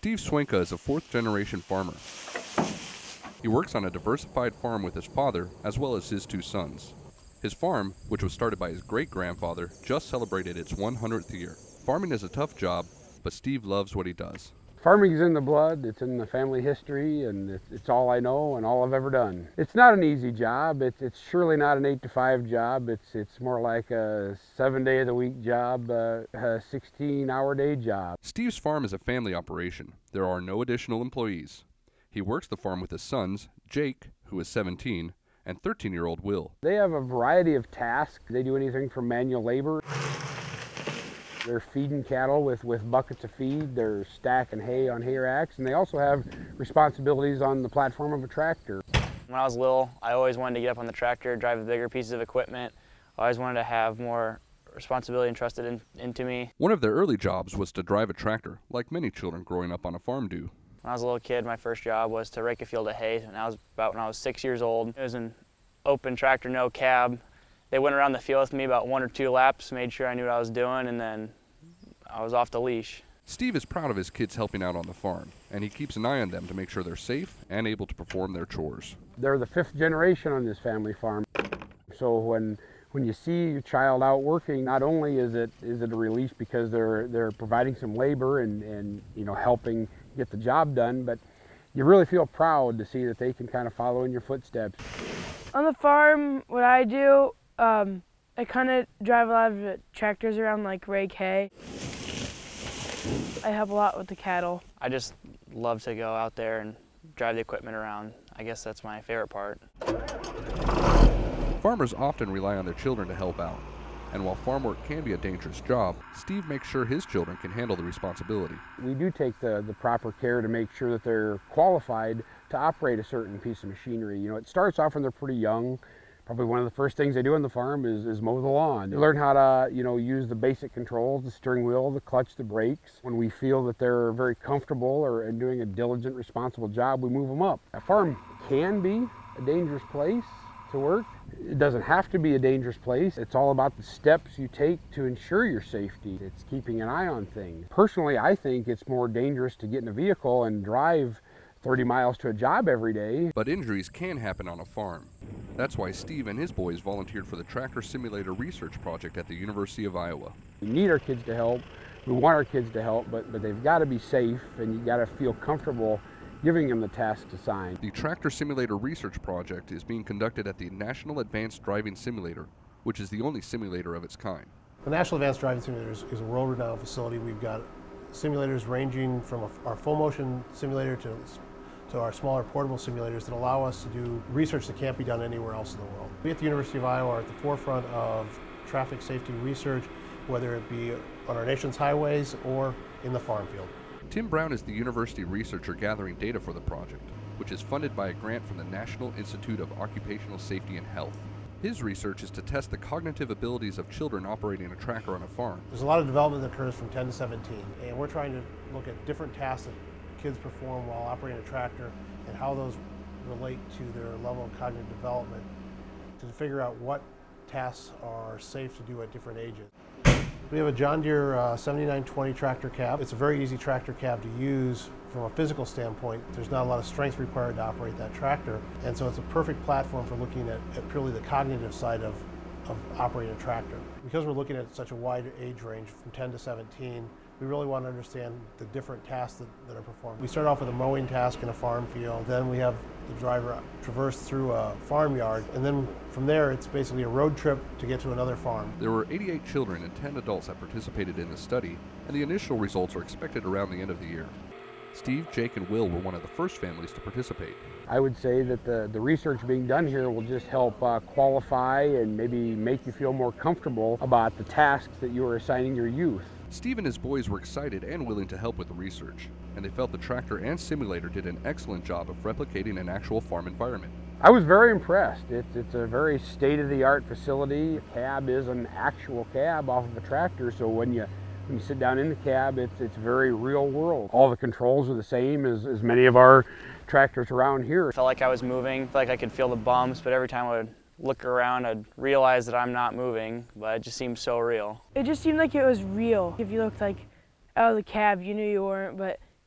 Steve Swenka is a fourth-generation farmer. He works on a diversified farm with his father as well as his two sons. His farm, which was started by his great-grandfather, just celebrated its 100th year. Farming is a tough job, but Steve loves what he does. Farming is in the blood, it's in the family history, and it's all I know and all I've ever done. It's not an easy job. It's surely not an 8-to-5 job. It's more like a 7-day-of-the-week job, a 16-hour-day job. Steve's farm is a family operation. There are no additional employees. He works the farm with his sons, Jake, who is 17, and 13-year-old Will. They have a variety of tasks. They do anything from manual labor. They're feeding cattle with buckets of feed. They're stacking hay on hay racks, and they also have responsibilities on the platform of a tractor. When I was little, I always wanted to get up on the tractor, drive the bigger pieces of equipment. I always wanted to have more responsibility entrusted into me. One of their early jobs was to drive a tractor, like many children growing up on a farm do. When I was a little kid, my first job was to rake a field of hay, and that was about when I was 6 years old. It was an open tractor, no cab. They went around the field with me about 1 or 2 laps, made sure I knew what I was doing, and then I was off the leash. Steve is proud of his kids helping out on the farm, and he keeps an eye on them to make sure they're safe and able to perform their chores. They're the 5th generation on this family farm. So when you see your child out working, not only is it a release because they're providing some labor and helping get the job done, but you really feel proud to see that they can kind of follow in your footsteps. On the farm, what I do, I kind of drive a lot of tractors around, like rake hay. I help a lot with the cattle. I just love to go out there and drive the equipment around. I guess that's my favorite part. Farmers often rely on their children to help out, and while farm work can be a dangerous job, Steve makes sure his children can handle the responsibility. We do take the proper care to make sure that they're qualified to operate a certain piece of machinery. It starts off when they're pretty young. Probably one of the first things they do on the farm is mow the lawn. They learn how to, use the basic controls, the steering wheel, the clutch, the brakes. When we feel that they're very comfortable and doing a diligent, responsible job, we move them up. A farm can be a dangerous place to work. It doesn't have to be a dangerous place. It's all about the steps you take to ensure your safety. It's keeping an eye on things. Personally, I think it's more dangerous to get in a vehicle and drive 30 miles to a job every day. But injuries can happen on a farm. That's why Steve and his boys volunteered for the Tractor Simulator Research Project at the University of Iowa. We need our kids to help. We want our kids to help, but they've got to be safe, and you got to feel comfortable giving them the tasks assigned. The Tractor Simulator Research Project is being conducted at the National Advanced Driving Simulator, which is the only simulator of its kind. The National Advanced Driving Simulator is a world-renowned facility. We've got simulators ranging from our full-motion simulator to our smaller portable simulators that allow us to do research that can't be done anywhere else in the world. We at the University of Iowa are at the forefront of traffic safety research, whether it be on our nation's highways or in the farm field. Tim Brown is the university researcher gathering data for the project, which is funded by a grant from the National Institute of Occupational Safety and Health. His research is to test the cognitive abilities of children operating a tractor on a farm. There's a lot of development that occurs from 10 to 17, and we're trying to look at different tasks that kids perform while operating a tractor and how those relate to their level of cognitive development to figure out what tasks are safe to do at different ages. We have a John Deere 7920 tractor cab. It's a very easy tractor cab to use from a physical standpoint. There's not a lot of strength required to operate that tractor, and so it's a perfect platform for looking at purely the cognitive side of operating a tractor. Because we're looking at such a wide age range from 10 to 17, we really want to understand the different tasks that are performed. We start off with a mowing task in a farm field, then we have the driver traverse through a farmyard, and then from there it's basically a road trip to get to another farm. There were 88 children and 10 adults that participated in the study, and the initial results are expected around the end of the year. Steve, Jake, and Will were one of the first families to participate. I would say that the research being done here will just help qualify and maybe make you feel more comfortable about the tasks that you are assigning your youth. Steve and his boys were excited and willing to help with the research, and they felt the tractor and simulator did an excellent job of replicating an actual farm environment. I was very impressed. It's a very state-of-the-art facility. The cab is an actual cab off of a tractor, so when you sit down in the cab, it's very real world. All the controls are the same as many of our tractors around here. I felt like I was moving, I felt like I could feel the bumps, but every time I would look around, I'd realize that I'm not moving, but it just seemed so real. It just seemed like it was real. If you looked like out of the cab, you knew you weren't, but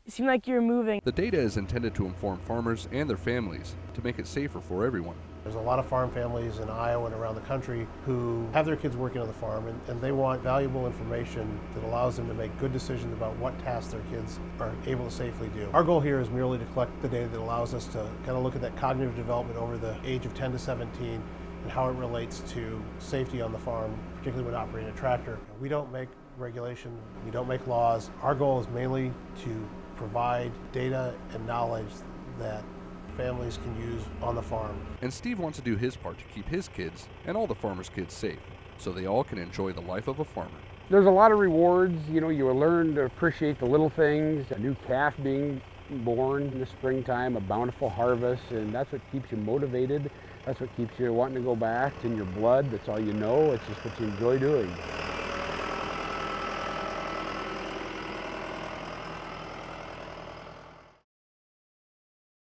it seemed like you were moving. The data is intended to inform farmers and their families to make it safer for everyone. There's a lot of farm families in Iowa and around the country who have their kids working on the farm, and they want valuable information that allows them to make good decisions about what tasks their kids are able to safely do. Our goal here is merely to collect the data that allows us to kind of look at that cognitive development over the age of 10 to 17 and how it relates to safety on the farm, particularly when operating a tractor. We don't make regulation, we don't make laws. Our goal is mainly to provide data and knowledge that families can use on the farm. And Steve wants to do his part to keep his kids and all the farmers' kids safe, so they all can enjoy the life of a farmer. There's a lot of rewards. You know, you will learn to appreciate the little things, a new calf being born in the springtime, a bountiful harvest, and that's what keeps you motivated. That's what keeps you wanting to go back. It's in your blood. That's all you know. It's just what you enjoy doing.